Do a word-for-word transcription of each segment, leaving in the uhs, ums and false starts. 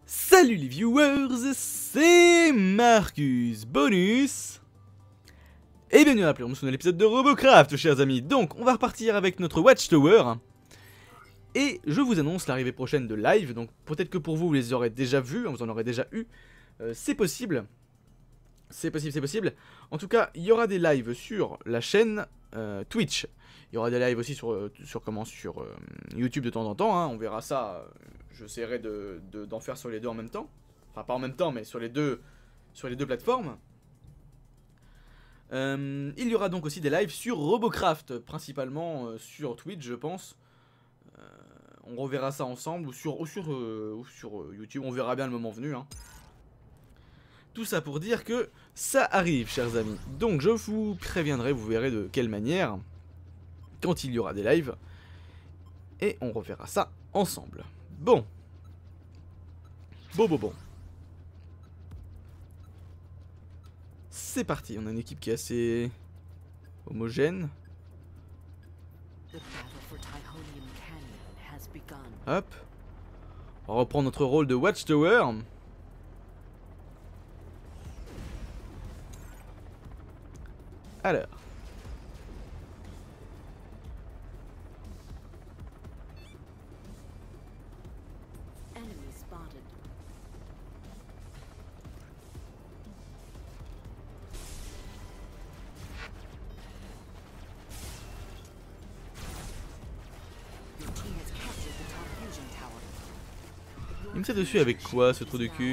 Salut les viewers, c'est Marcus Bonus et bienvenue à un nouvel épisode de Robocraft, chers amis. Donc on va repartir avec notre Watchtower et je vous annonce l'arrivée prochaine de live. Donc peut-être que pour vous vous les aurez déjà vus, vous en aurez déjà eu, euh, c'est possible. C'est possible, c'est possible. En tout cas, il y aura des lives sur la chaîne euh, Twitch. Il y aura des lives aussi sur, euh, sur, comment, sur euh, YouTube de temps en temps, hein. On verra ça. Euh, J'essaierai de, de, d'en faire sur les deux en même temps. Enfin, pas en même temps, mais sur les deux, sur les deux plateformes. Euh, il y aura donc aussi des lives sur Robocraft, principalement euh, sur Twitch, je pense. Euh, on reverra ça ensemble, ou sur, ou sur, euh, ou sur euh, YouTube. On verra bien le moment venu, hein. Tout ça pour dire que ça arrive, chers amis. Donc je vous préviendrai, vous verrez de quelle manière, quand il y aura des lives. Et on reverra ça ensemble. Bon. Bon, bon, bon. C'est parti, on a une équipe qui est assez homogène. Hop. On va reprendre notre rôle de Watchtower. Alors. Il me fait dessus avec quoi ce trou de cul?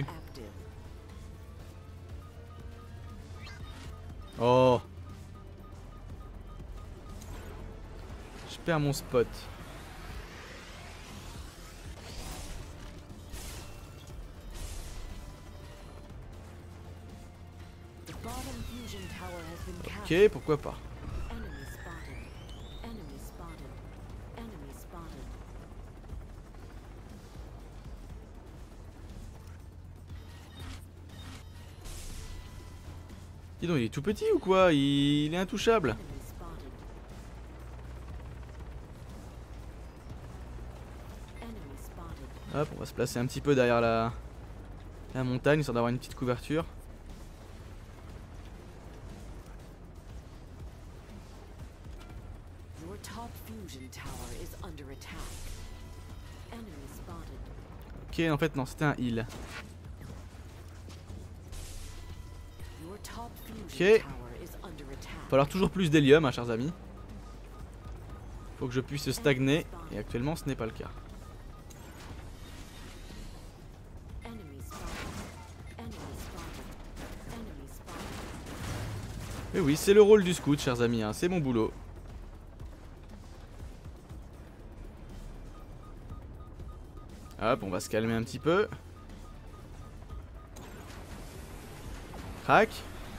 Oh. Je perds mon spot. Ok, pourquoi pas. Dis donc, il est tout petit ou quoi? Il est intouchable. Hop, on va se placer un petit peu derrière la, la montagne, histoire d'avoir une petite couverture. Ok, en fait non, c'était un heal. Ok. Il va falloir toujours plus d'hélium, hein, chers amis. Faut que je puisse stagner, et actuellement ce n'est pas le cas. Mais oui, c'est le rôle du scout, chers amis, hein, c'est mon boulot. Hop, on va se calmer un petit peu. Crac.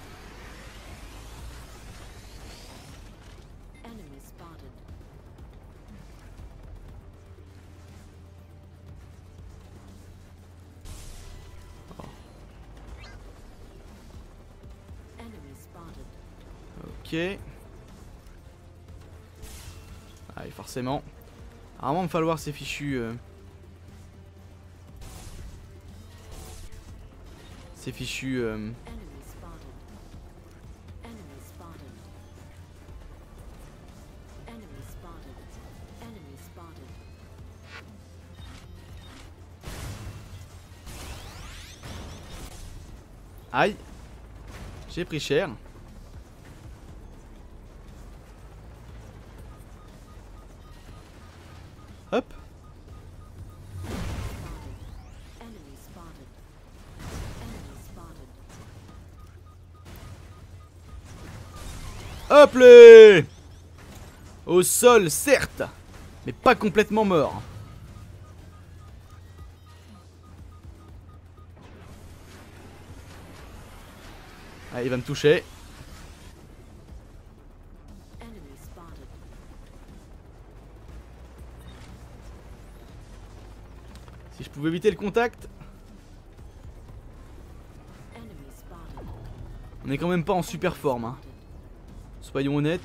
Ok. Allez, forcément. Vraiment, il va falloir ces fichus. Euh... Ces fichus. Euh... Aïe. J'ai pris cher. Hop. Hop les. Au sol, certes, mais pas complètement mort. Ah, il va me toucher. Si je pouvais éviter le contact. On est quand même pas en super forme, hein. Soyons honnêtes.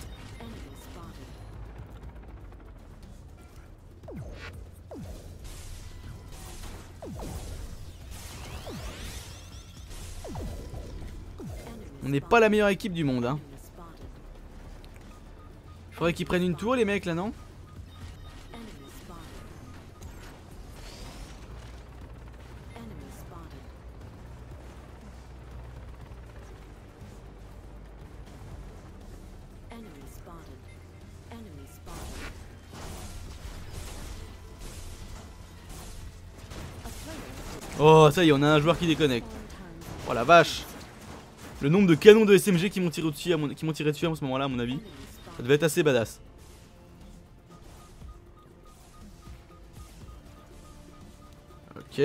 On n'est pas la meilleure équipe du monde, hein. Faudrait qu'ils prennent une tour, les mecs, là, non? Oh, ça y est, on a un joueur qui déconnecte. Oh la vache. Le nombre de canons de S M G qui m'ont tiré dessus à, mon... qui m'ont tiré dessus à ce moment-là, à mon avis, ça devait être assez badass. Ok.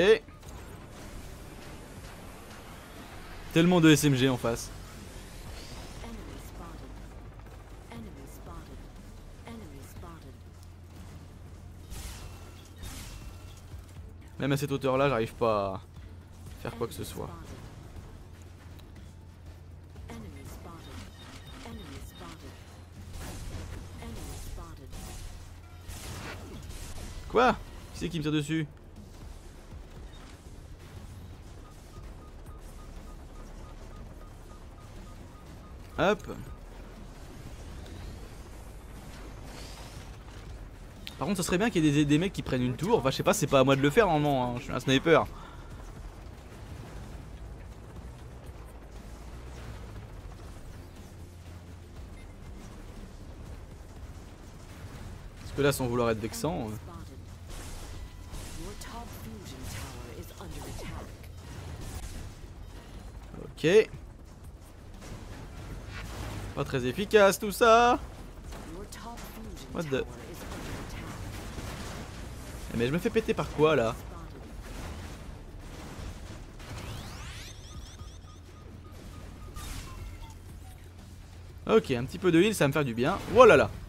Tellement de S M G en face. Même à cette hauteur là, j'arrive pas à faire quoi que ce soit. Quoi? Qui c'est qui me tire dessus? Hop. Par contre, ça serait bien qu'il y ait des, des mecs qui prennent une tour. Enfin, je sais pas, c'est pas à moi de le faire normalement, hein. Je suis un sniper. Parce que là, sans vouloir être vexant. Ok. Pas très efficace tout ça. What the... Mais je me fais péter par quoi là? Ok, un petit peu de heal, ça va me faire du bien. Oh là là.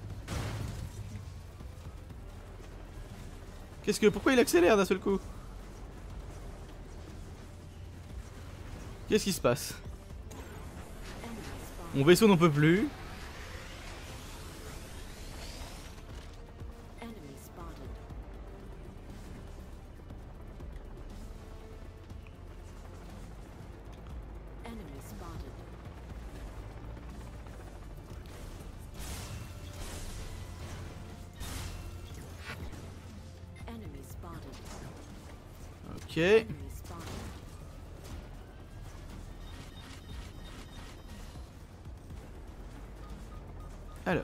Qu'est-ce que... Pourquoi il accélère d'un seul coup? Qu'est-ce qui se passe? Mon vaisseau n'en peut plus. Ok. Alors.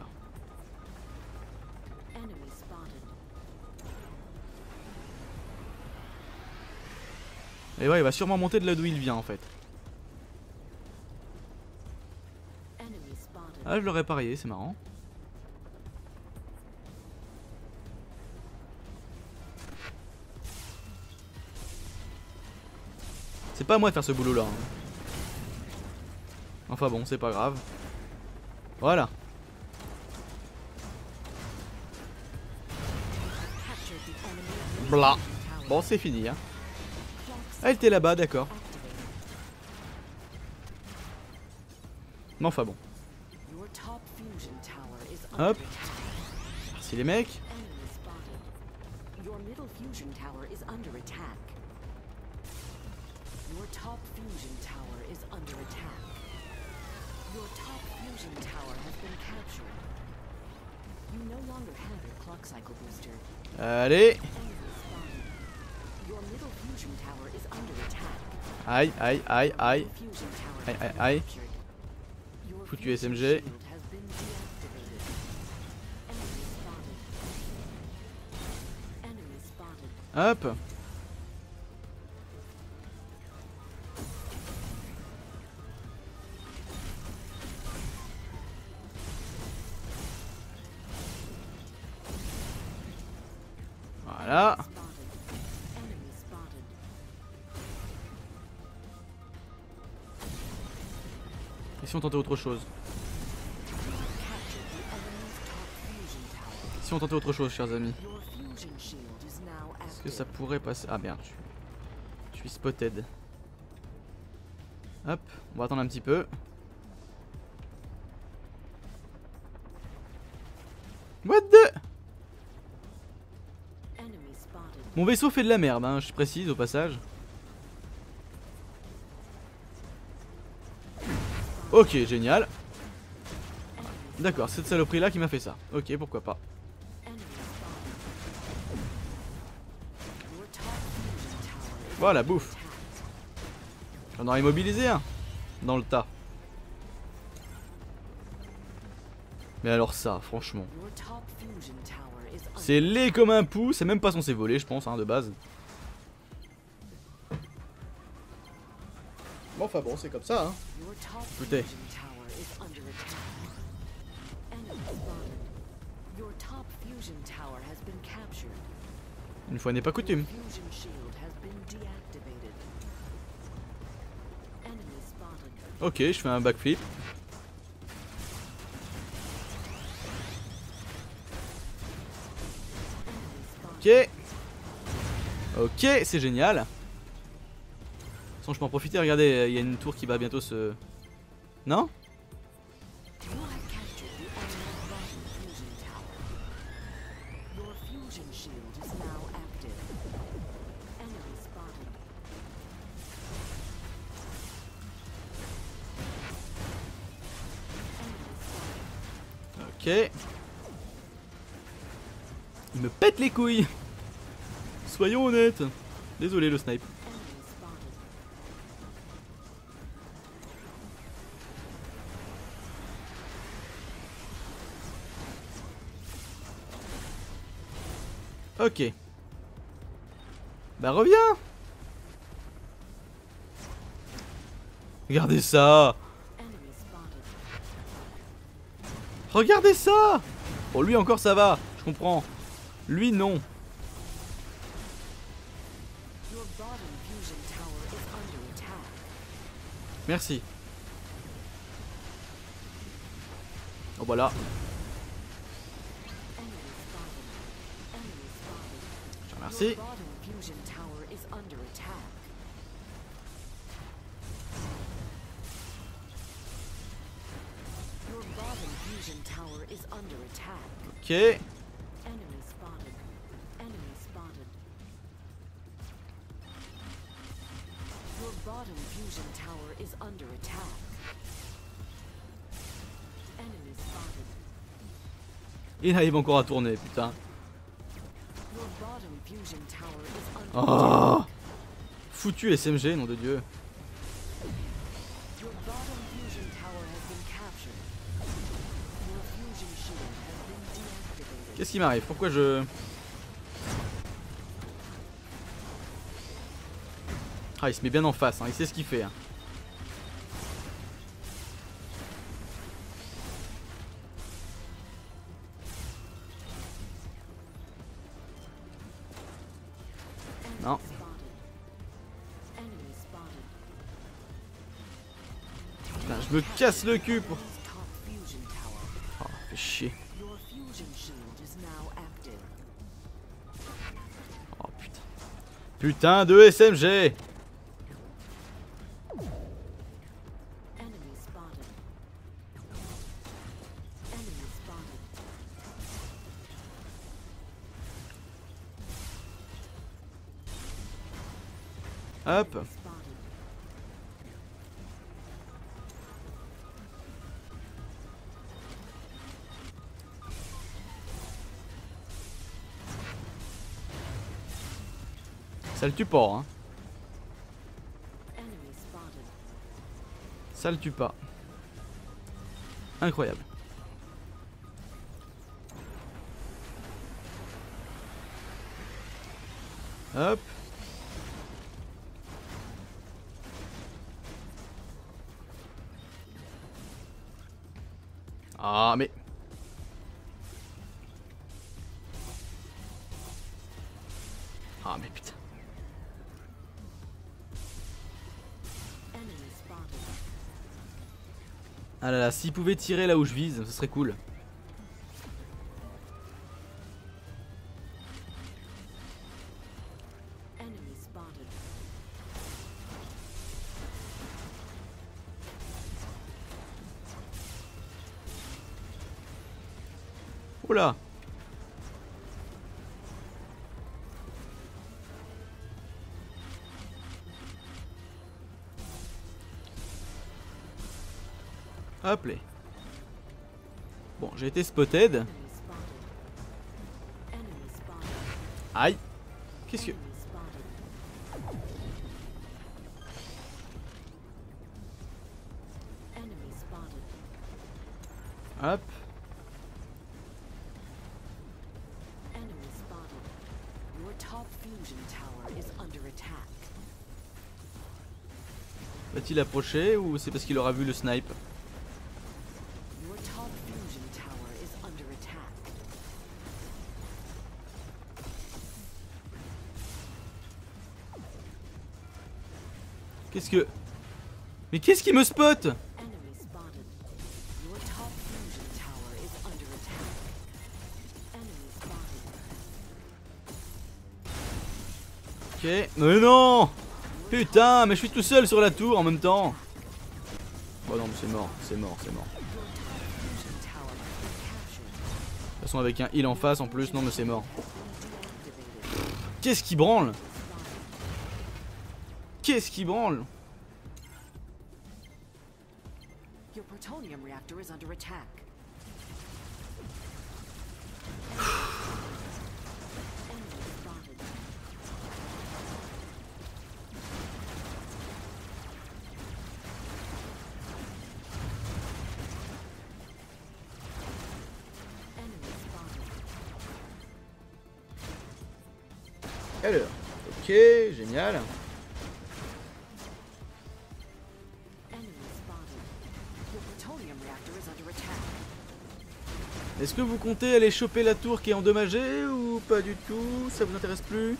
Et ouais, il va sûrement monter de là d'où il vient en fait. Ah, je l'aurais parié, c'est marrant. C'est pas à moi de faire ce boulot là. Hein. Enfin bon, c'est pas grave. Voilà. Blah. Bon, c'est fini. Hein. Ah, elle était là-bas, d'accord. Mais enfin bon. Hop. Merci les mecs. Your top fusion tower is under attack. Your top fusion tower has been captured. You no longer have your clock cycle booster. Allez. Your middle fusion tower is under attack. Aïe, aïe, aïe, aïe. Aïe, aïe, aïe. Foutu S M G. Hop. Voilà. Et si on tentait autre chose? Si on tentait autre chose, chers amis? Est-ce que ça pourrait passer? Ah merde, je suis spotted. Hop, on va attendre un petit peu. What the? Mon vaisseau fait de la merde, hein, je précise au passage. Ok, génial. D'accord, cette saloperie là qui m'a fait ça. Ok, pourquoi pas. Voilà, bouffe. J'en aurais immobilisé un dans le tas. Mais alors ça, franchement. C'est laid comme un pou, c'est même pas censé voler, je pense, hein, de base. Bon, enfin bon, c'est comme ça, hein. Écoutez. Une fois n'est pas coutume. Ok, je fais un backflip. Ok. Ok, c'est génial. Sans je peux en profiter, regardez, il y a une tour qui va bientôt se... Non? Ok. Il me pète les couilles. Soyons honnêtes. Désolé le snipe. Ok. Bah reviens. Regardez ça. Regardez ça. Bon lui encore ça va, je comprends. Lui non. Merci. Oh voilà. Je te remercie. Ok. Il arrive encore à tourner, putain. Oh, foutu S M G, nom de Dieu. Qu'est-ce qui m'arrive? Pourquoi je... Ah, il se met bien en face, hein. Il sait ce qu'il fait. Hein. Non. Putain, je me casse le cul pour... Oh, fait chier. Oh putain. Putain de S M G. Hop. Ça le tue pas, hein. Ça le tue pas. Incroyable. Hop. Ah mais... Ah mais putain. Ah là là, s'il pouvait tirer là où je vise, ce serait cool. Oula. Hop là. Bon, j'ai été spotted. Aïe. Qu'est-ce que... Hop. Va-t-il approcher ou c'est parce qu'il aura vu le snipe? Qu'est-ce que... Mais qu'est-ce qui me spot? Ok, mais non! Putain, mais je suis tout seul sur la tour en même temps. Bon non, mais c'est mort, c'est mort, c'est mort. De toute façon avec un heal en face en plus, non mais c'est mort. Qu'est-ce qui branle? Qu'est-ce qui branle? Alors, ok, génial. Est-ce que vous comptez aller choper la tour qui est endommagée ou pas du tout? Ça vous intéresse plus?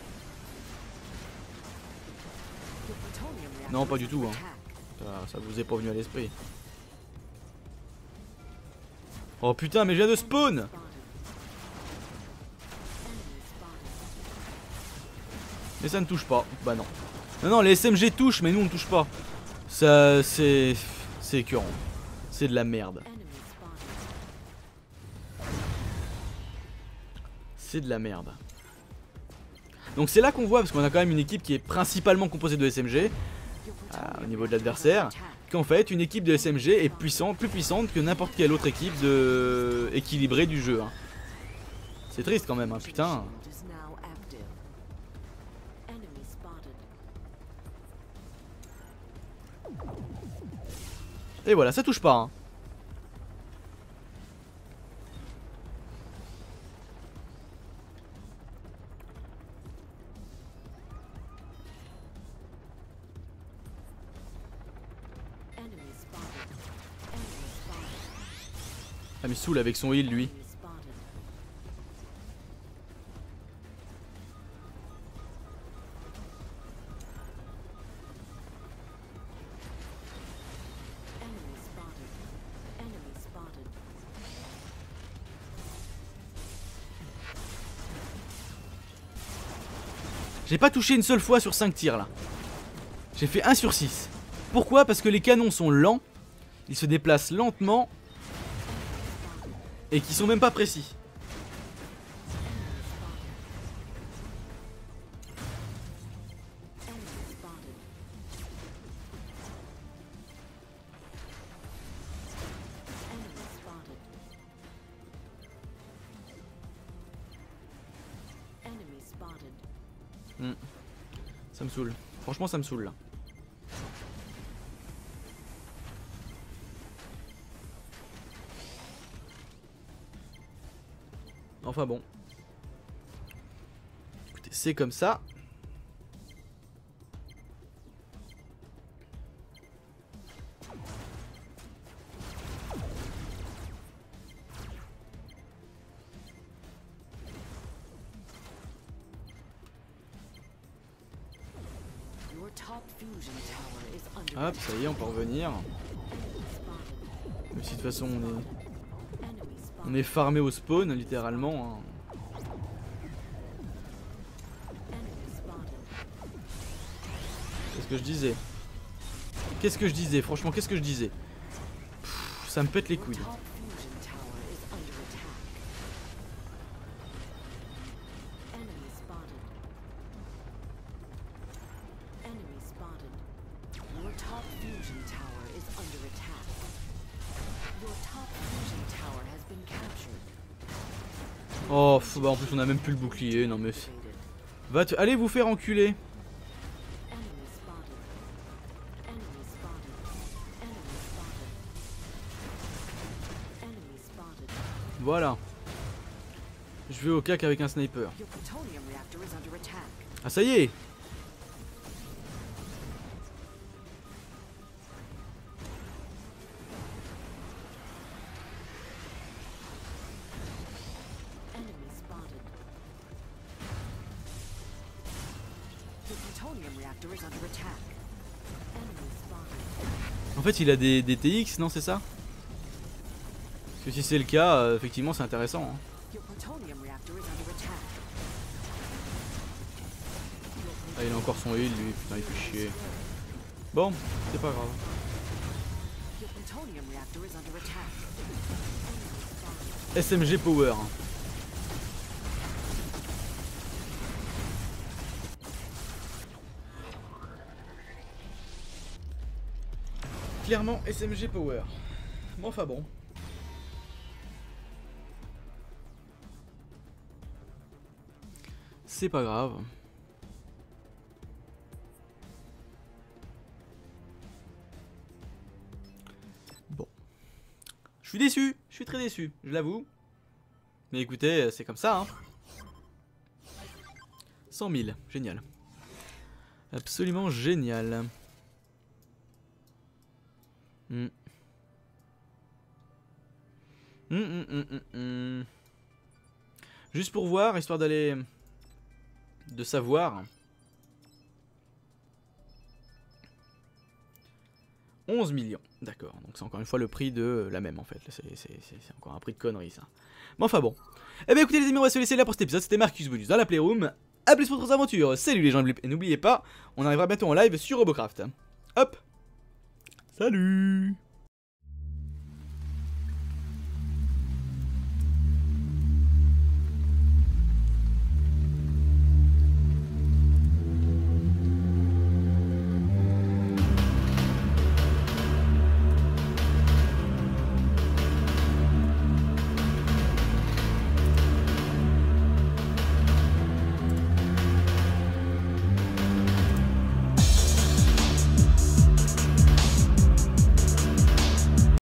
Non, pas du tout. Hein. Ça, ça vous est pas venu à l'esprit. Oh putain, mais je viens de spawn! Mais ça ne touche pas. Bah non. Non, non, les S M G touchent, mais nous on ne touche pas. Ça, c'est... C'est écœurant. C'est de la merde. C'est de la merde. Donc c'est là qu'on voit, parce qu'on a quand même une équipe qui est principalement composée de S M G, euh, au niveau de l'adversaire, qu'en fait une équipe de S M G est puissante, plus puissante que n'importe quelle autre équipe de... équilibrée du jeu. Hein. C'est triste quand même, hein, putain. Et voilà, ça touche pas. Hein. Ah mais saoul avec son heal lui. J'ai pas touché une seule fois sur cinq tirs là. J'ai fait un sur six. Pourquoi? Parce que les canons sont lents. Ils se déplacent lentement. Et qui sont même pas précis. Hmm. Ça me saoule. Franchement ça me saoule là. Enfin bon. Écoutez, c'est comme ça. Hop, ça y est, on peut revenir. Même si de toute façon on est... On est farmé au spawn, littéralement. Hein. Qu'est-ce que je disais? Qu'est-ce que je disais? Franchement, qu'est-ce que je disais? Pff, ça me pète les couilles. Oh, pff, bah en plus on a même plus le bouclier, non mais... Va te... Allez vous faire enculer. Voilà. Je vais au cac avec un sniper. Ah ça y est. En fait il a des, des T X, non c'est ça? Parce que si c'est le cas, euh, effectivement c'est intéressant. Hein. Ah il a encore son heal lui, putain il fait chier. Bon, c'est pas grave. S M G Power. Clairement S M G Power. Bon enfin bon. C'est pas grave. Bon. Je suis déçu, je suis très déçu, je l'avoue. Mais écoutez, c'est comme ça hein. cent mille, génial. Absolument génial. Mm. Mm, mm, mm, mm, mm. Juste pour voir, histoire d'aller... de savoir. onze millions, d'accord. Donc c'est encore une fois le prix de la même en fait. C'est encore un prix de conneries ça. Mais enfin bon. Eh bien écoutez les amis, on va se laisser là pour cet épisode. C'était Marcus Bonus dans la Playroom. A plus pour d'autres aventures. Salut les gens, et n'oubliez pas, on arrivera bientôt en live sur Robocraft. Hop. Salut.